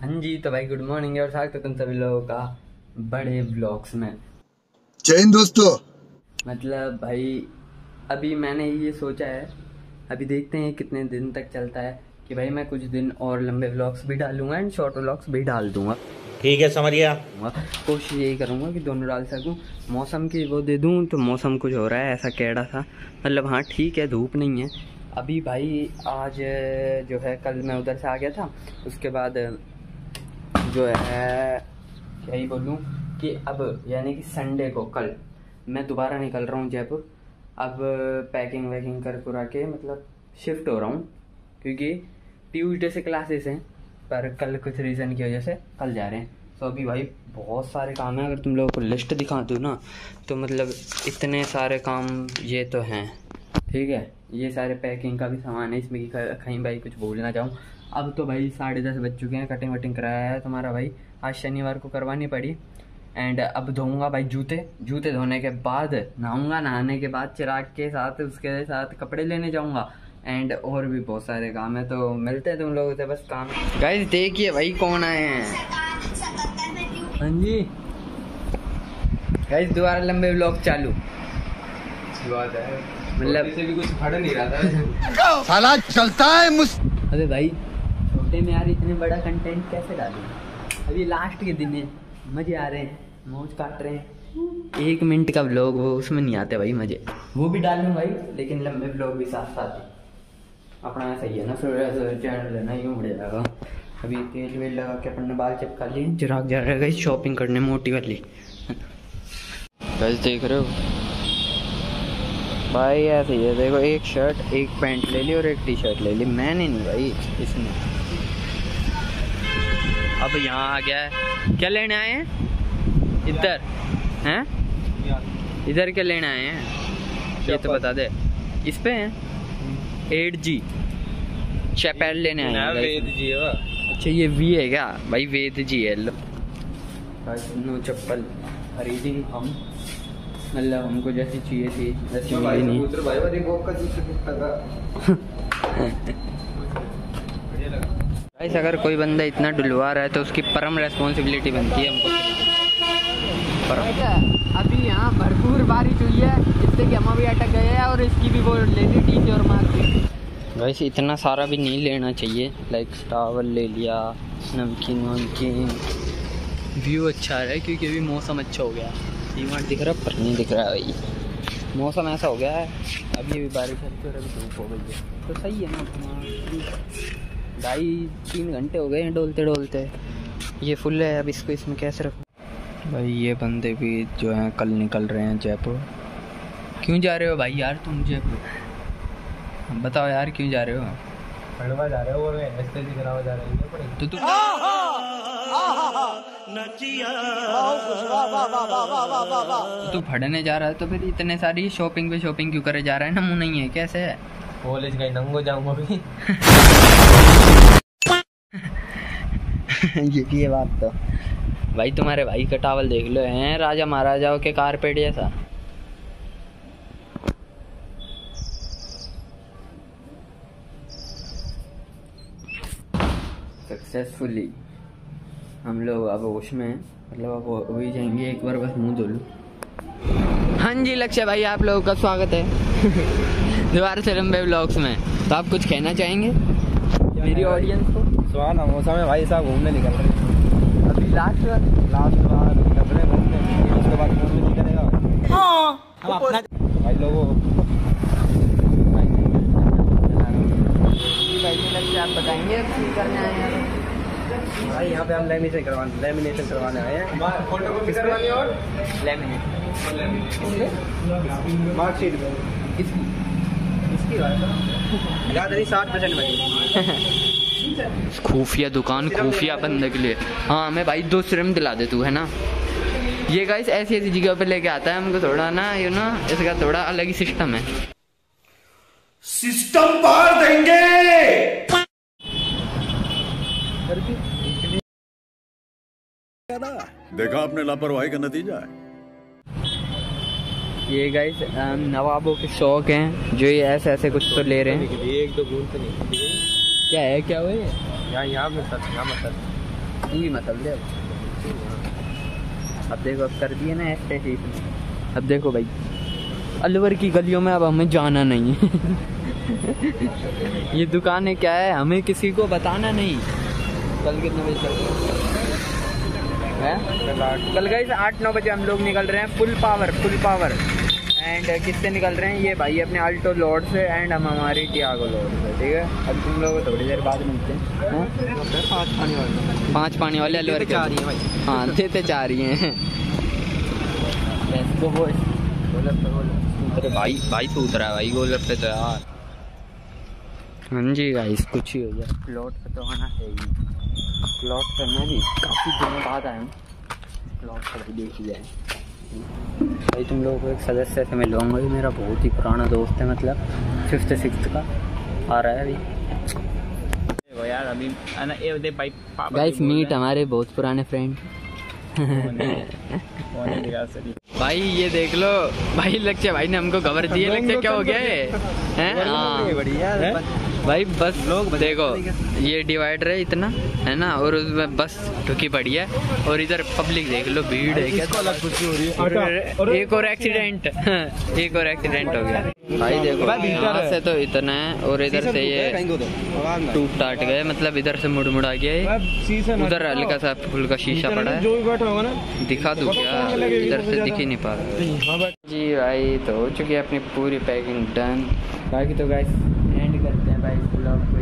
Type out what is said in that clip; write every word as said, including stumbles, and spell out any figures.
हाँ जी, तो भाई गुड मॉर्निंग और स्वागत है तुम सभी लोगों का बड़े ब्लॉग्स में। जय हिंद दोस्तों। मतलब भाई अभी मैंने ये सोचा है, अभी देखते हैं कितने दिन तक चलता है कि भाई मैं कुछ दिन और लंबे व्लॉग्स भी डालूंगा एंड शॉर्ट व्लॉग्स भी डाल दूंगा। ठीक है, समझ गया। कोशिश यही करूंगा कि दोनों डाल सकूं। मौसम की वो दे दूं तो मौसम कुछ हो रहा है ऐसा कैड़ा सा, मतलब हाँ ठीक है, धूप नहीं है अभी भाई। आज जो है कल मैं उधर से आ गया था, उसके बाद जो है क्या ही बोलूँ कि अब यानी कि संडे को कल मैं दोबारा निकल रहा हूँ जयपुर। अब पैकिंग वैकिंग कर कुरा के मतलब शिफ्ट हो रहा हूँ, क्योंकि ट्यूसडे से क्लासेस हैं पर कल कुछ रीज़न की वजह से कल जा रहे हैं। तो अभी भाई बहुत सारे काम हैं, अगर तुम लोगों को लिस्ट दिखा दूँ ना तो मतलब इतने सारे काम ये तो हैं। ठीक है, ये सारे पैकिंग का भी सामान है इसमें कि कहीं भाई कुछ भूल ना जाऊँ। अब तो भाई साढ़े दस बज चुके हैं, कटिंग वटिंग कराया है तुम्हारा भाई, आज शनिवार को करवानी पड़ी। एंड अब धोऊंगा भाई जूते, जूते धोने के बाद नहाऊंगा, नहाने के बाद चिराग के साथ उसके साथ कपड़े लेने जाऊंगा एंड और भी बहुत सारे काम है। तो मिलते हैं तुम लोगों से बस काम। गाइस देखिए भाई कौन आए हैं। हाँ जी गाइस, दोबारा लंबे व्लॉग चालू। मतलब से भी कुछ फट नहीं रहा था साला चलता है मुझ। अबे भाई छोटे में यार इतने बड़ा कंटेंट कैसे डालूं? अभी लास्ट के दिन है, मजे आ रहे हैं, मौज काट रहे हैं। एक मिनट का व्लॉग वो उसमें नहीं आते भाई मजे, वो भी डालूं भाई, लेकिन लंबे व्लॉग भी साथ साथ ही अपना सही है ना, फिर चैनल है ना, यूँ बढ़ जाएगा। अभी तेल वेल लगा के अपने बाल चिपका लिए, चिराग जा रहा है शॉपिंग करने मोटी वाली। बस देख रहे हो भाई, ऐसे ही है देखो, एक शर्ट एक पैंट ले ली और एक टी शर्ट ले ली, मैंने नहीं भाई इसने। अब यहाँ आ गया है, क्या लेने आए हैं इधर हैं? इधर क्या लेने आए हैं ये तो बता दे। इस पे हैं एट जी चैपल लेने आए हैं। वेद जी है। अच्छा ये वी है क्या भाई? वेद जी है। लो नो चप्पल खरीदी हम, मतलब हमको जैसी चाहिए थी वैसी मिली नहीं। गाइस अगर कोई बंदा इतना डुलवा रहा है तो उसकी परम रेस्पॉन्सिबिलिटी बनती है हमको। अभी यहाँ भरपूर बारिश हुई है, जिससे कि हम अभी अटक गए हैं और इसकी भी वो ले ली टीचर और मार दी। गाइस इतना सारा भी नहीं लेना चाहिए, लाइक टावल ले लिया, नमकीन वमकीन। व्यू अच्छा आ रहा है क्योंकि अभी मौसम अच्छा हो गया। डीमार्ट दिख रहा पर नहीं दिख रहा है भाई, मौसम ऐसा हो गया है। अभी अभी बारिश हल्की और अभी धूप हो गई है, तो सही है ना। ढाई तीन घंटे हो गए हैं डोलते डोलते, ये फुल है। अब इसको इसमें कैसे रखूँ भाई? ये बंदे भी जो हैं कल निकल रहे हैं जयपुर। क्यों जा रहे हो भाई यार तुम जयपुर? बताओ यार क्यों जा रहे हो? खड़वा जा रहे हो और एस्ते दिख रहा जा रही है तो तुम तू फड़ने जा रहा है तो फिर इतने सारी शॉपिंग पे शॉपिंग क्यों करे जा रहा है? ना मुँह नहीं है कैसे है? कॉलेज का नंगो जाऊंगा भी। ये भी है बात। तो भाई तुम्हारे भाई का टावल देख लो, हैं राजा महाराजाओं के कारपेट जैसा। सक्सेसफुली हम लोग अब होश में, मतलब अब हो ही जाएंगे। एक बार बस मुंह धो लूं। हाँ जी लक्ष्य भाई, आप लोगों का स्वागत है दोबारा से लंबे व्लॉग्स में। तो आप कुछ कहना चाहेंगे मेरी ऑडियंस को? सुहाना मौसम है भाई साहब, घूमने निकल रहे हैं अभी लास्ट बार लास्ट बार निकल रहे घूमने, उसके बाद फोन में नहीं करेगा। हाँ हम अपना भाई लोगों आप बताएंगे क्या करने आए हैं भाई? यहाँ पे हम लेमिनेशन करवाने लेमिनेशन करवाने आए हैं। फोटो कॉपी करवानी और लेमिनेट मार्कशीट इसकी इसकी याद नहीं, साठ परसेंट बची। खुफिया दुकान, खुफिया बंदे के लिए। हाँ हमें भाई दो सिरम दिला दे तू, है ना। ये गाइस ऐसी ऐसी जगह पे लेके आता है हमको, थोड़ा ना यू नो इसका थोड़ा अलग ही सिस्टम है। सिस्टम पार देंगे। देखा आपने लापरवाही का नतीजा है। ये गाइस नवाबों के शौक हैं जो ये ऐसे ऐसे कुछ तो ले रहे हैं। एक दो बूंद तो नहीं क्या है, क्या हुआ? यहाँ यहाँ में सर यहाँ में सर तू ही मसल दे अब। अब देखो अब कर दिए ना ऐसे ही। अब देखो भाई अलवर की गलियों में अब हमें जाना नहीं है। ये दुकानें क्या है हमें किसी को बताना नहीं। कल कितने बजे चल है? कल गए आठ नौ बजे हम लोग निकल रहे हैं full power full power. And किससे निकल रहे हैं? ये भाई अपने अल्टो लोड से एंड हम हमारी टियागो लोड से। ठीक है अब तुम लोग थोड़ी देर बाद मिलते हैं। पाँच पानी वाले पाँच पानी वाले अलवर के हाँ देते चाह रही हैं। अरे भाई भाई तो उतरा है भाई गोलर पे तो यार। हाँ जी गाइस कुछ ही हो गया। प्लॉट पे तो आना है ही। प्लॉट पे मैं भी काफ़ी दिनों बाद आया हूँ। प्लॉट पर भी देख लिया है भाई। तुम लोगों को एक सदस्य से मिलवाऊंगा। ये मेरा बहुत ही पुराना दोस्त है मतलब फिफ्थ सिक्स्थ का आ रहा है अभी। यार अभी गाइस मीट हमारे बहुत पुराने फ्रेंड। भाई ये देख लो भाई लक्ष्य भाई ने हमको खबर दी है। लक्ष्य क्या हो गया है हैं? हाँ भाई बस लोग देखो ये डिवाइडर है इतना है ना और उसमें बस ठुकी पड़ी है और इधर पब्लिक देख लो भीड़ है क्या। एक और एक्सीडेंट एक और एक्सीडेंट हो गया भाई। देखो यहाँ से तो इतना है और इधर से ये टूट टाट गए मतलब इधर से मुड़ मुड़ा गया है। उधर हल्का सा फुल का शीशा पड़ा है। दिखा दूँ क्या? इधर से दिख ही नहीं पा रहा जी भाई। तो हो चुकी है अपनी पूरी पैकिंग डन। बाकी तो गाइस एंड करते हैं भाई ब्लॉग को।